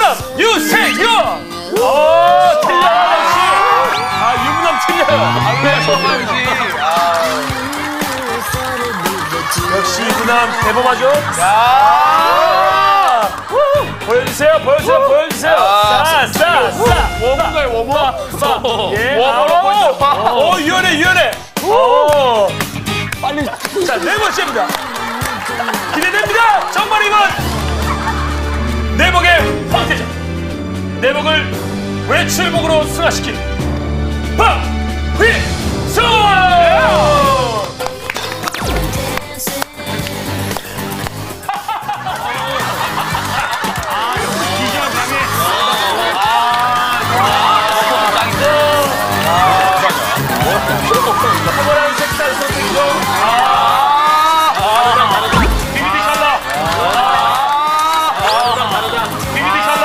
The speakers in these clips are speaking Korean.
유세윤! 틀려요, 역시! 유부남 틀려요. 역시 유부남 대범하죠? 야! 보여주세요. 워머인가요, 워머? 예. 워머로 보여줘. 유연해. 빨리. 자, 네 번째입니다. 기대됩니다. 정말 이건 내복의 황태자. 내복을 외출복으로 승화시킨 박휘수! 탁월한 색깔 선택이죠. 비비디 컬러. 비비디 컬러.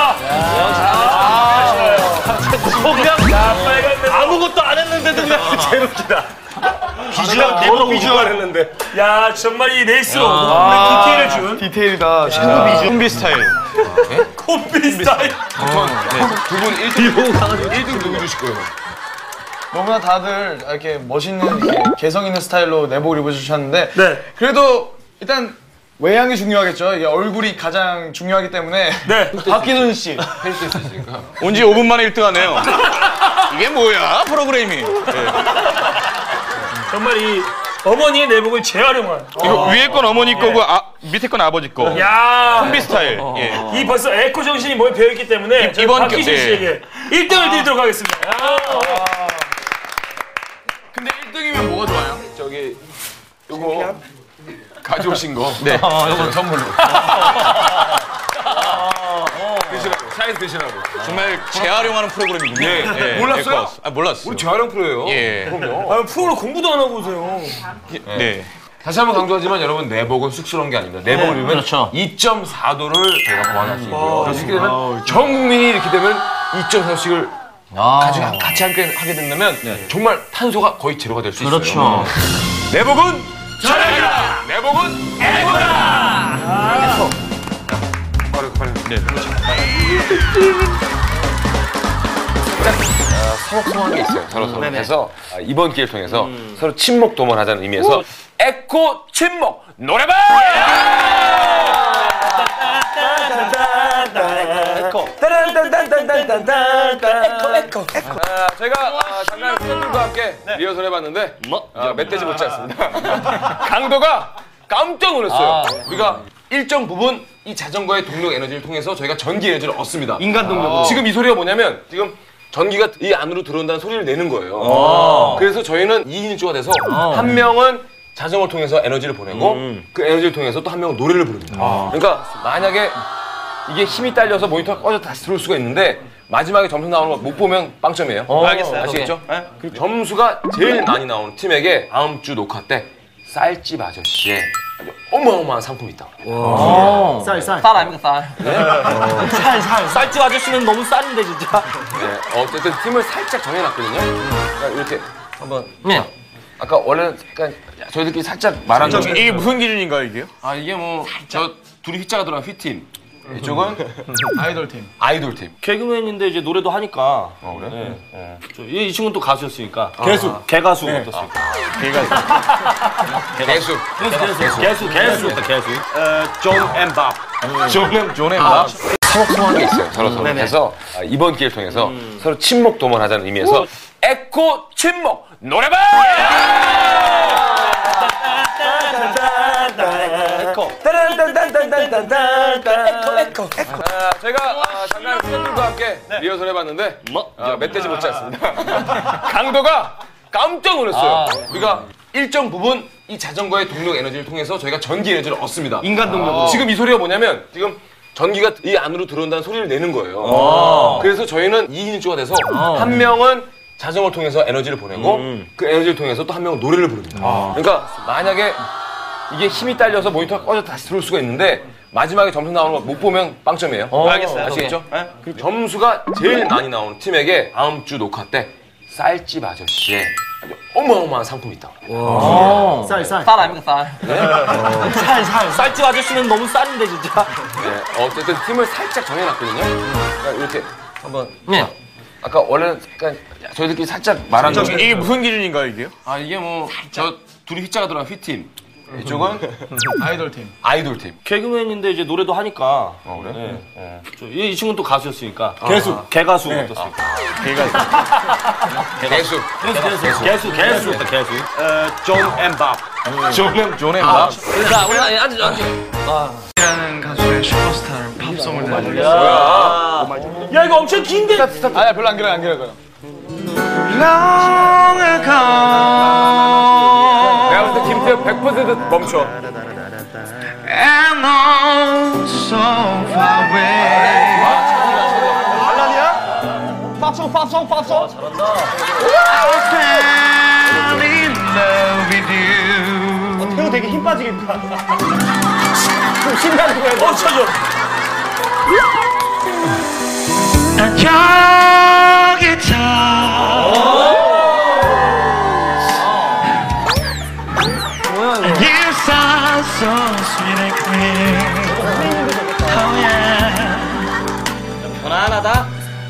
아무것도 안 했는데도 그냥 제로키다. 비주얼, 내복 비주얼 했는데. 야, 정말 이 레이스로 디테일을 준. 디테일이다. 최고 비주얼. 콤비 스타일. 콤비 스타일. 두 분 1등 누구 주실 거예요? 너무나 다들 이렇게 멋있는 이렇게 개성 있는 스타일로 내복을 입어주셨는데 네. 그래도 일단 외양이 중요하겠죠. 이게 얼굴이 가장 중요하기 때문에 네. 박희순 씨 헬스 있으니까. 온 지 5분 만에 1등 하네요. 이게 뭐야, 프로그램이. 네. 정말 이 어머니의 내복을 재활용한. 이거 위에 건 어머니 거고 밑에 건 아버지 거. 야, 콤비 스타일. 예. 이 벌써 에코 정신이 몸에 배어있기 때문에 이번 박희순 예. 씨에게 1등을 드리도록 하겠습니다. 근데 1등이면 뭐가 좋아요? 저기 요거 가져오신 거. 네. 요거 선물로. 드시라고. 차에서 드시라고. 정말 재활용하는 프로그램이군요. 예. 몰랐어요? 몰랐어요. 우리 재활용 프로예요. 예. 그럼요. 프로로 공부도 안 하고 오세요. 네. 다시 한번 강조하지만 여러분 내복은 쑥스러운 게 아닙니다. 내복을 입으면 그렇죠. 2.4도를 저희가 보완할 수 있고요. 그래서 이렇게 되면 전 국민이 이렇게 되면 2.4도씩을 같이 함께 하게 된다면 정말 탄소가 거의 제로가 될 수 있어요. 그렇죠. 내복은 전화기다. 내복은 에코다. 빨리. 네. 서먹서먹한 게 있어요. 서로. 그래서 이번 기회를 통해서 서로 친목 도모하자는 의미에서 에코 친목 노래방! 에코. 저희가 잠깐 팬들과 함께 리허설 해봤는데 멧돼지 못지 않습니다. 강도가 깜짝 놀랐어요. 우리가 일정 부분 이 자전거의 동력 에너지를 통해서 저희가 전기 에너지를 얻습니다. 인간 동력. 지금 이 소리가 뭐냐면 지금 전기가 이 안으로 들어온다는 소리를 내는 거예요. 그래서 저희는 2인조가 돼서 한 명은 자전거를 통해서 에너지를 보내고 그 에너지를 통해서 또 한 명은 노래를 부릅니다. 그러니까 만약에 이게 힘이 딸려서 모니터가 꺼져 다시 들어올 수가 있는데 마지막에 점수 나오는 거 못 보면 빵점이에요. 알겠어요. 아시겠죠? 그 점수가 제일 많이 나오는 팀에게 다음 주 녹화 때 쌀집 아저씨의 아주 어마어마한 상품이 있다. 쌀 아닙니까, 쌀? 쌀집 아저씨는 너무 쌀인데, 진짜. 네, 어쨌든 팀을 살짝 정해놨거든요. 그러니까 이렇게 한번. 아까 원래 약간 저희들끼리 살짝 말한 거. 이게 무슨 기준인가요, 이게요? 이게 뭐 저 둘이 휘자가 들어간 휘팀. 이쪽은 아이돌 팀. 아이돌 팀. 개그맨인데 이제 노래도 하니까. 그래? 이 친구는 또 가수였으니까. 개가수 어떻습니까? 개수. 개수. 존 앤 밥. 존 앤 밥. 서먹서먹한 게 있어요. 서로. 그래서 이번 기회를 통해서 서로 친목 도모하자는 의미에서 에코 친목 노래방! 저희가 잠깐 팬들과 함께 리허설 해봤는데 멧돼지 못지 않습니다. 강도가 깜짝 놀랐어요. 우리가 일정 부분 이 자전거의 동력 에너지를 통해서 저희가 전기 에너지를 얻습니다. 인간 동력. 지금 이 소리가 뭐냐면 지금 전기가 이 안으로 들어온다는 소리를 내는 거예요. 그래서 저희는 2인조가 돼서 한 명은 자전거를 통해서 에너지를 보내고 그 에너지를 통해서 또 한 명은 노래를 부릅니다. 그러니까 만약에 이게 힘이 딸려서 모니터가 꺼져 다시 들어올 수가 있는데 마지막에 점수 나오는 거 못 보면 빵점이에요. 알겠어요. 아시겠죠? 그 점수가 제일 많이 나오는 팀에게 다음 주 녹화 때 쌀집 아저씨의 아주 어마어마한 상품이 있다. 쌀. 쌀 아닙니까 쌀? 쌀집 아저씨는 너무 싼데 진짜. 네, 어쨌든 팀을 살짝 정해놨거든요. 그러니까 이렇게 한번. 네. 아까 원래는 약간 저희들끼리 살짝 말한 거. 이게 무슨 기준인가요, 이게요? 아 이게 뭐 저 둘이 휘자가 들어간 휘팀. 이쪽은 아이돌 팀. 아이돌 팀. 개그맨인데 이제 노래도 하니까. 그래? 이 친구는 또 가수였으니까. 개가수 어떻습니까? 개수. 개수. 존 앤밥. 존 앤밥. 자, 우리 앉아. 이라는 가수의 슈퍼스타를 팝송을 내는 야 이거 엄청 긴데. 아니야, 별로 안 길어요. 내가 볼 때 김태형 100% 멈춰. 발라디야? 팝송. 태우 되게 힘 빠지겠다. 좀 신나는 거야. 쳐줘. 편안하다.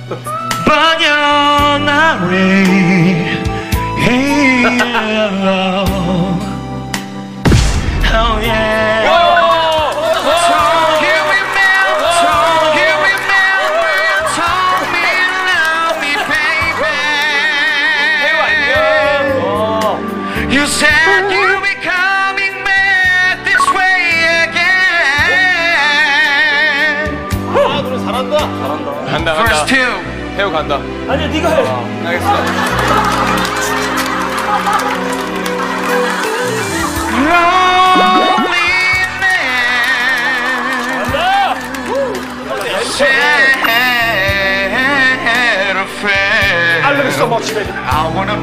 You said you'll be coming back this way again. 아, 노래 잘한다. 간다. First two. 태우 간다. 아니야 네가 해. 알겠어. I wanna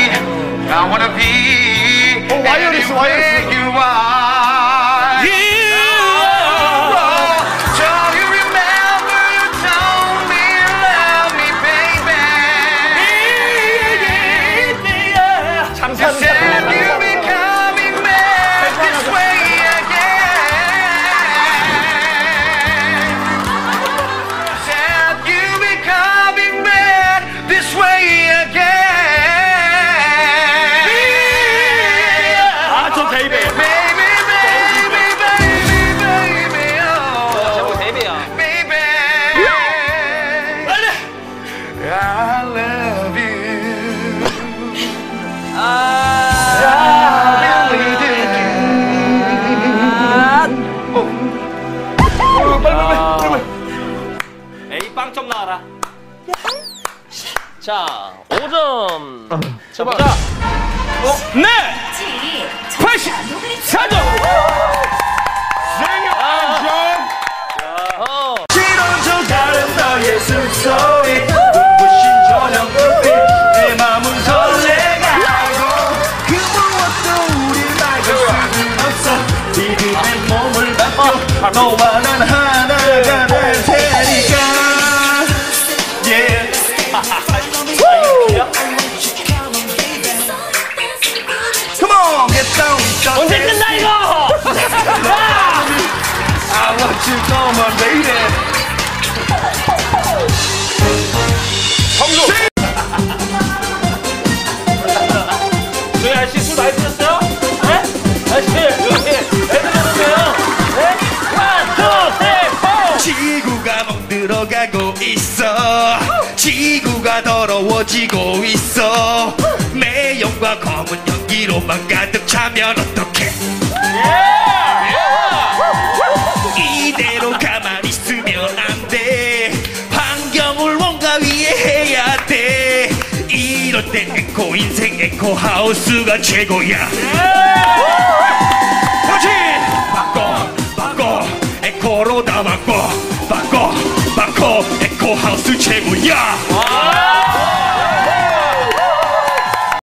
be 와이어리스. anywhere you are. So you remember you told me you love me, baby. You said you'll be coming back this way again. You said you'll be coming back this way again. 아저 베이베. Baby, oh, 제목 데뷔야. baby. I love you. 에이 빵점 나와라. 자, 5점. 자, 보자. 네. 84점. 지던 저 다른 너의 숨소리 눈부신 저녁 불빛 내 맘은 설레가고 그 무엇도 우릴 막을 수는 없어 이리 내 몸을 맡겨 너와 난 하나가 될 테니까 Yeah Come on get down 언제 끝나 이거? I want you come on baby 저희 아저씨 술 많이 드셨어요? 네? 아저씨 여기 애들 드셨어요? 네? 1, 2, 3, 4 지구가 멍들어가고 있어 지구가 더러워지고 있어 매연과 검은 연기로만 가득 차면 어떡해 이대로 가만히 있으면 안돼 환경을 뭔가 위해해야 돼 이럴 때 에코 인생 에코 하우스가 최고야 그렇지